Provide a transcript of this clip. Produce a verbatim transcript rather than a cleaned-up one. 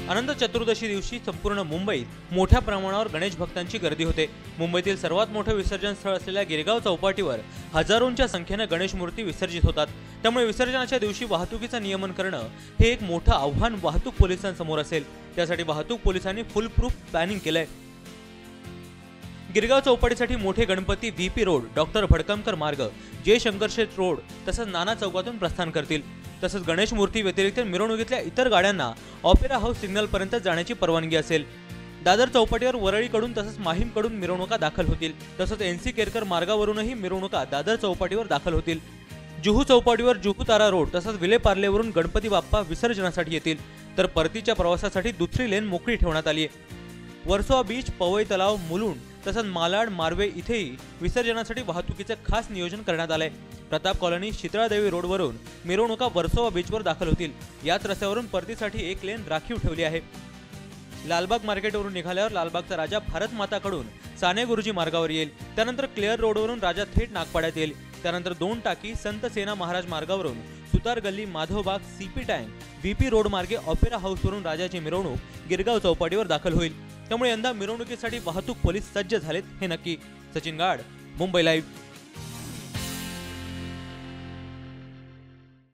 अनंत चतुर्दशी दिवशी संपूर्ण मुंबईत मोठ्या प्रमाणावर गणेश भक्तांची गर्दी होते। मुंबईतील सर्वात मोठे विसर्जन स्थळ असलेल्या गिरगाव चौपाटीवर हजारोंच्या संख्येने गणेश मूर्ती विसर्जित होतात। त्यामुळे विसर्जनाच्या दिवशी वाहतुकीचे नियमन करणं हे एक मोठं आव्हान वाहतूक पोलिसांसमोर असेल। त्यासाठी वाहतूक पोलिसांनी फुल प्रूफ प्लॅनिंग केलंय। गिरगाव चौपाटीसाठी मोठे Ganpati VP road, doctor Bhadkamkar मार्ग, जय शंकरशेठ रोड तसंच नाना चौकातून प्रस्थान करतील। तसंच गणेश मूर्ती व्यतिरिक्त मिरवणुकीतल्या इतर गाड्यांना ऑपेरा हाऊस सिग्नल पर्यंत जाण्याची परवानगी असेल। दादर चौपाटीवर वरळीकडून तसंच माहीमकडून मिरवणुका दाखल होतील। तसंच एनसी केरकर मार्गावरूनही मिरवणुका दादर चौपाटीवर दाखल होतील। जुहू चौपाटीवर जुहू तारा रोड तसंच विले पार्लेवरून गणपती बाप्पा विसर्जनासाठी येतील, तर परतीच्या प्रवासासाठी दुसरी लेन मोकळी ठेवण्यात आली आहे। वर्सोवा बीच, पवई तलाव, मुलुंड तसंच मालाड, मार्वे इथेही विसर्जनासाठी वाहतुकीचे खास नियोजन करण्यात आलंय। प्रताप कॉलनी, शीतळादेवी रोडवरून मिरवणुका वर्सोवा बीचवर दाखल होतील। याच रस्त्यावरून परतीसाठी एक लेन राखीव ठेवली आहे। लालबाग मार्केटवरून निघाल्यावर लालबागचा राजा भारत माताकडून साने गुरुजी मार्गावर येईल। त्यानंतर क्लिअर रोडवरून राजा थेट नागपाड्यात येईल। त्यानंतर दोन टाकी, संत सेना महाराज मार्गावरून Sutar Galli, Madhavbaug, CP tank, VP road मार्गे ऑपेरा हाऊसवरून राजाची मिरवणूक गिरगाव चौपाटीवर दाखल होईल। त्यामुळे यंदा मिरवणुकीसाठी वाहतूक पोलीस सज्ज झालेत हे नक्की। सचिन गाड, मुंबई लाईव्ह।